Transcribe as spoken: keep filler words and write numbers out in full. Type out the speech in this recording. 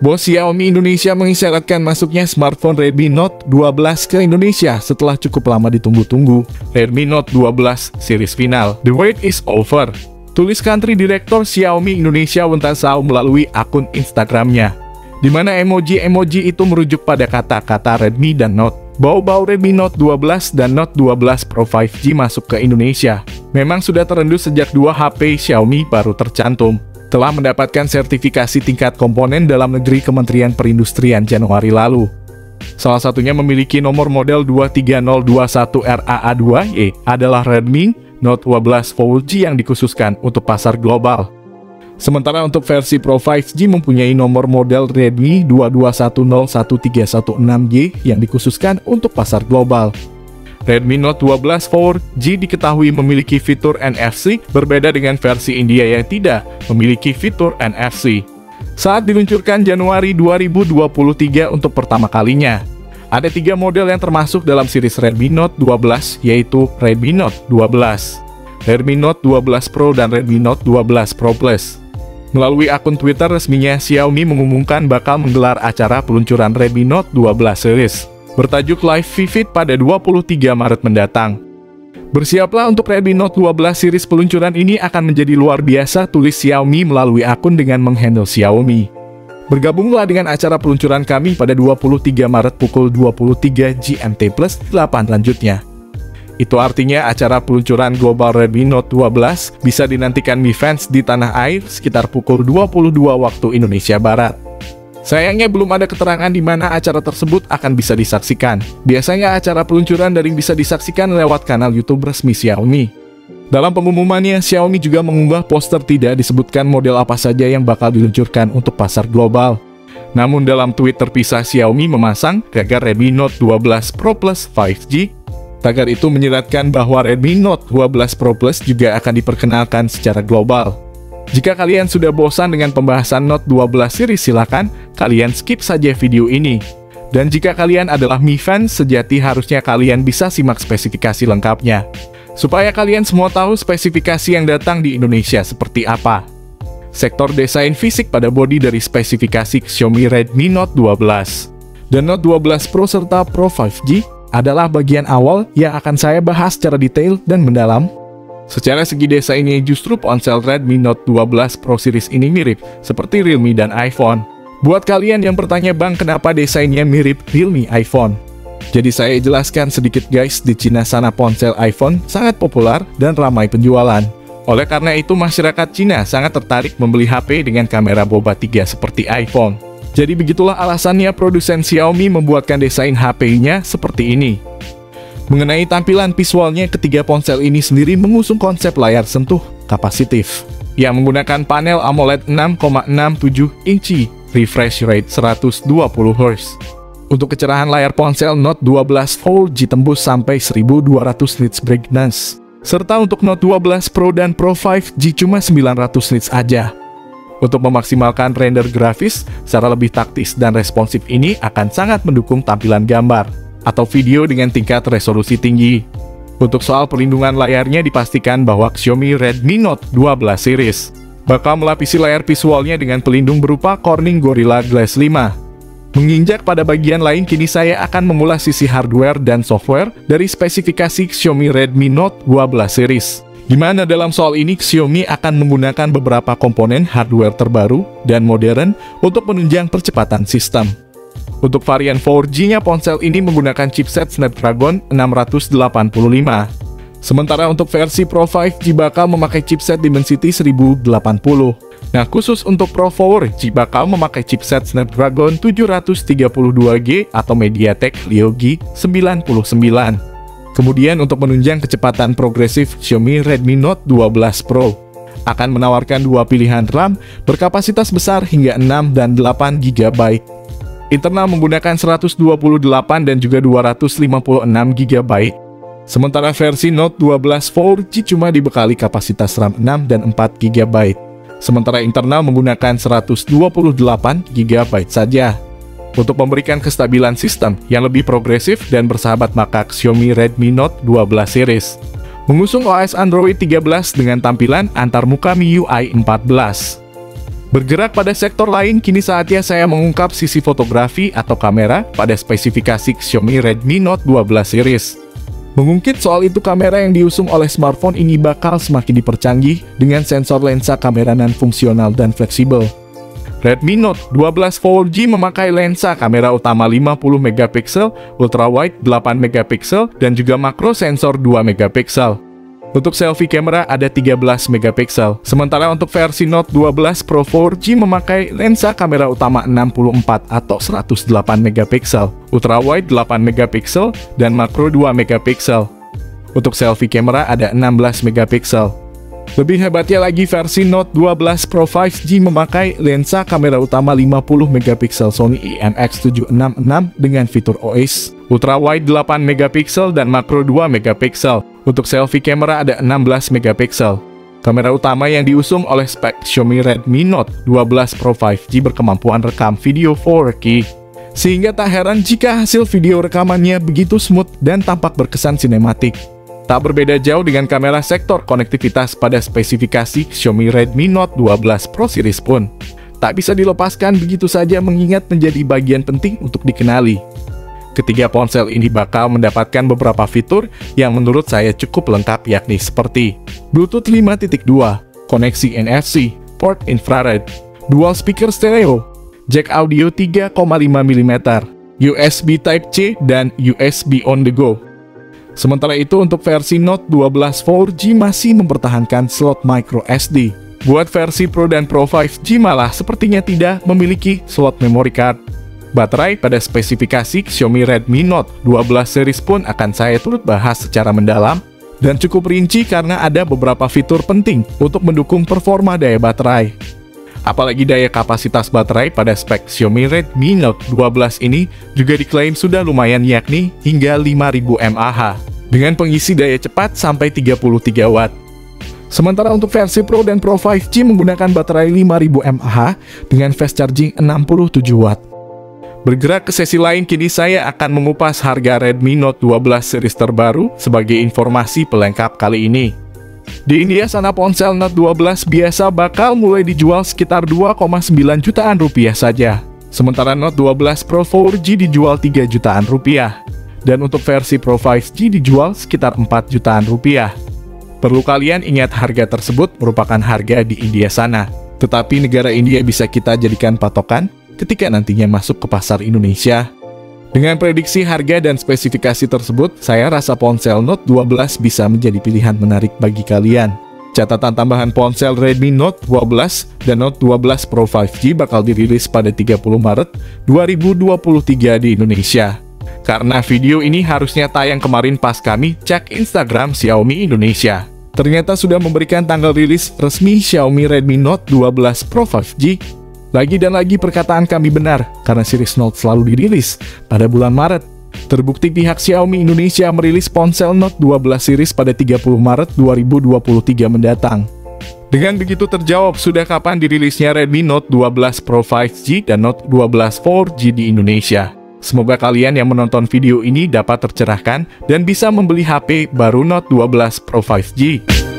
Bos Xiaomi Indonesia mengisyaratkan masuknya smartphone Redmi Note dua belas ke Indonesia setelah cukup lama ditunggu-tunggu. Redmi Note dua belas series final. The wait is over. Tulis Country Director Xiaomi Indonesia Wen Tasao melalui akun Instagramnya, di mana emoji-emoji itu merujuk pada kata-kata Redmi dan Note. Bau-bau Redmi Note dua belas dan Note dua belas Pro lima G masuk ke Indonesia memang sudah terendus sejak dua H P Xiaomi baru tercantum telah mendapatkan sertifikasi tingkat komponen dalam negeri Kementerian Perindustrian Januari lalu. Salah satunya memiliki nomor model dua tiga nol dua satu R A A dua Y adalah Redmi Note dua belas Full G yang dikhususkan untuk pasar global. Sementara untuk versi Pro lima G mempunyai nomor model Redmi dua dua satu nol satu tiga satu enam Y yang dikhususkan untuk pasar global. Redmi Note dua belas Full G diketahui memiliki fitur N F C, berbeda dengan versi India yang tidak memiliki fitur N F C. Saat diluncurkan Januari dua ribu dua puluh tiga untuk pertama kalinya, ada tiga model yang termasuk dalam series Redmi Note dua belas, yaitu Redmi Note dua belas, Redmi Note dua belas Pro, dan Redmi Note dua belas Pro Plus. Melalui akun Twitter resminya, Xiaomi mengumumkan bakal menggelar acara peluncuran Redmi Note dua belas series bertajuk Live Vivid pada dua puluh tiga Maret mendatang. Bersiaplah untuk Redmi Note dua belas series peluncuran ini akan menjadi luar biasa, tulis Xiaomi melalui akun dengan menghandle Xiaomi. Bergabunglah dengan acara peluncuran kami pada dua puluh tiga Maret pukul dua puluh tiga G M T plus delapan lanjutnya. Itu artinya acara peluncuran global Redmi Note dua belas bisa dinantikan Mi Fans di tanah air sekitar pukul dua puluh dua waktu Indonesia Barat. Sayangnya belum ada keterangan di mana acara tersebut akan bisa disaksikan. Biasanya acara peluncuran daring bisa disaksikan lewat kanal YouTube resmi Xiaomi. Dalam pengumumannya, Xiaomi juga mengunggah poster tidak disebutkan model apa saja yang bakal diluncurkan untuk pasar global. Namun dalam tweet terpisah, Xiaomi memasang tagar Redmi Note dua belas Pro Plus lima G. Tagar itu menyiratkan bahwa Redmi Note dua belas Pro Plus juga akan diperkenalkan secara global. Jika kalian sudah bosan dengan pembahasan Note dua belas series, silakan kalian skip saja video ini. Dan jika kalian adalah Mi Fans sejati, harusnya kalian bisa simak spesifikasi lengkapnya, supaya kalian semua tahu spesifikasi yang datang di Indonesia seperti apa. Sektor desain fisik pada bodi dari spesifikasi Xiaomi Redmi Note dua belas dan Note dua belas Pro serta Pro lima G adalah bagian awal yang akan saya bahas secara detail dan mendalam. Secara segi desainnya, justru ponsel Redmi Note dua belas Pro series ini mirip seperti Realme dan iPhone. Buat kalian yang bertanya, bang, kenapa desainnya mirip Realme iPhone? Jadi saya jelaskan sedikit guys, di Cina sana ponsel iPhone sangat populer dan ramai penjualan. Oleh karena itu masyarakat Cina sangat tertarik membeli H P dengan kamera boba tiga seperti iPhone. Jadi begitulah alasannya produsen Xiaomi membuatkan desain H P-nya seperti ini. Mengenai tampilan visualnya, ketiga ponsel ini sendiri mengusung konsep layar sentuh kapasitif yang menggunakan panel AMOLED enam koma enam tujuh inci, refresh rate seratus dua puluh hertz. Untuk kecerahan layar ponsel Note dua belas Full G tembus sampai seribu dua ratus nits brightness, serta untuk Note dua belas Pro dan Pro lima G cuma sembilan ratus nits aja. Untuk memaksimalkan render grafis secara lebih taktis dan responsif ini akan sangat mendukung tampilan gambar atau video dengan tingkat resolusi tinggi. Untuk soal perlindungan layarnya, dipastikan bahwa Xiaomi Redmi Note dua belas series bakal melapisi layar visualnya dengan pelindung berupa Corning Gorilla Glass lima. Menginjak pada bagian lain, kini saya akan mengulas sisi hardware dan software dari spesifikasi Xiaomi Redmi Note dua belas series, di mana dalam soal ini Xiaomi akan menggunakan beberapa komponen hardware terbaru dan modern untuk menunjang percepatan sistem. Untuk varian empat G-nya, ponsel ini menggunakan chipset Snapdragon enam ratus delapan puluh lima. Sementara untuk versi Pro lima G bakal memakai chipset Dimensity seribu delapan puluh. Nah, khusus untuk Pro empat G bakal memakai chipset Snapdragon tujuh ratus tiga puluh dua G atau MediaTek Helio G sembilan puluh sembilan. Kemudian untuk menunjang kecepatan progresif, Xiaomi Redmi Note dua belas Pro akan menawarkan dua pilihan RAM berkapasitas besar hingga enam dan delapan giga byte. Internal menggunakan seratus dua puluh delapan dan juga dua ratus lima puluh enam giga byte. Sementara versi Note dua belas Full G cuma dibekali kapasitas RAM enam dan empat giga byte. Sementara internal menggunakan seratus dua puluh delapan giga byte saja. Untuk memberikan kestabilan sistem yang lebih progresif dan bersahabat, maka Xiaomi Redmi Note dua belas series mengusung O S Android tiga belas dengan tampilan antarmuka M I U I empat belas. Bergerak pada sektor lain, kini saatnya saya mengungkap sisi fotografi atau kamera pada spesifikasi Xiaomi Redmi Note dua belas series. Mengungkit soal itu, kamera yang diusung oleh smartphone ini bakal semakin dipercanggih dengan sensor lensa kamera non-fungsional dan fleksibel. Redmi Note dua belas empat G memakai lensa kamera utama lima puluh megapiksel, ultrawide delapan megapiksel, dan juga makro sensor dua megapiksel. Untuk selfie kamera ada tiga belas megapiksel, sementara untuk versi Note dua belas Pro empat G memakai lensa kamera utama enam puluh empat atau seratus delapan megapiksel, ultrawide delapan megapiksel, dan makro dua megapiksel. Untuk selfie kamera ada enam belas megapiksel. Lebih hebatnya lagi, versi Note dua belas Pro lima G memakai lensa kamera utama lima puluh megapiksel Sony I M X tujuh enam enam dengan fitur O I S, ultrawide delapan megapiksel dan makro dua megapiksel. Untuk selfie kamera ada enam belas megapiksel. Kamera utama yang diusung oleh spek Xiaomi Redmi Note dua belas Pro lima G berkemampuan rekam video empat K. Sehingga tak heran jika hasil video rekamannya begitu smooth dan tampak berkesan sinematik. Tak berbeda jauh dengan kamera sektor konektivitas pada spesifikasi Xiaomi Redmi Note dua belas Pro series pun tak bisa dilepaskan begitu saja, mengingat menjadi bagian penting untuk dikenali. Ketiga ponsel ini bakal mendapatkan beberapa fitur yang menurut saya cukup lengkap, yakni seperti Bluetooth lima titik dua, koneksi N F C, port infrared, dual speaker stereo, jack audio tiga koma lima milimeter, U S B Type-C, dan U S B on the go. Sementara itu untuk versi Note dua belas empat G masih mempertahankan slot micro S D. Buat versi Pro dan Pro lima G malah sepertinya tidak memiliki slot memory card. Baterai pada spesifikasi Xiaomi Redmi Note dua belas series pun akan saya turut bahas secara mendalam dan cukup rinci karena ada beberapa fitur penting untuk mendukung performa daya baterai. Apalagi daya kapasitas baterai pada spek Xiaomi Redmi Note dua belas ini juga diklaim sudah lumayan, yakni hingga lima ribu mAh dengan pengisi daya cepat sampai tiga puluh tiga watt. Sementara untuk versi Pro dan Pro lima G menggunakan baterai lima ribu mAh dengan fast charging enam puluh tujuh watt. Bergerak ke sesi lain, kini saya akan mengupas harga Redmi Note dua belas series terbaru sebagai informasi pelengkap kali ini. Di India sana ponsel Note dua belas biasa bakal mulai dijual sekitar dua koma sembilan jutaan rupiah saja. Sementara Note dua belas Pro empat G dijual tiga jutaan rupiah. Dan untuk versi Pro lima G dijual sekitar empat jutaan rupiah. Perlu kalian ingat, harga tersebut merupakan harga di India sana. Tetapi negara India bisa kita jadikan patokan ketika nantinya masuk ke pasar Indonesia. Dengan prediksi harga dan spesifikasi tersebut, saya rasa ponsel Note dua belas bisa menjadi pilihan menarik bagi kalian. Catatan tambahan, ponsel Redmi Note dua belas dan Note dua belas Pro lima G bakal dirilis pada tiga puluh Maret dua ribu dua puluh tiga di Indonesia. Karena video ini harusnya tayang kemarin pas kami cek Instagram Xiaomi Indonesia, ternyata sudah memberikan tanggal rilis resmi Xiaomi Redmi Note dua belas Pro lima G. Lagi dan lagi perkataan kami benar, karena series Note selalu dirilis pada bulan Maret. Terbukti pihak Xiaomi Indonesia merilis ponsel Note dua belas series pada tiga puluh Maret dua ribu dua puluh tiga mendatang. Dengan begitu terjawab sudah kapan dirilisnya Redmi Note dua belas Pro lima G dan Note dua belas empat G di Indonesia. Semoga kalian yang menonton video ini dapat tercerahkan dan bisa membeli H P baru Note dua belas Pro lima G.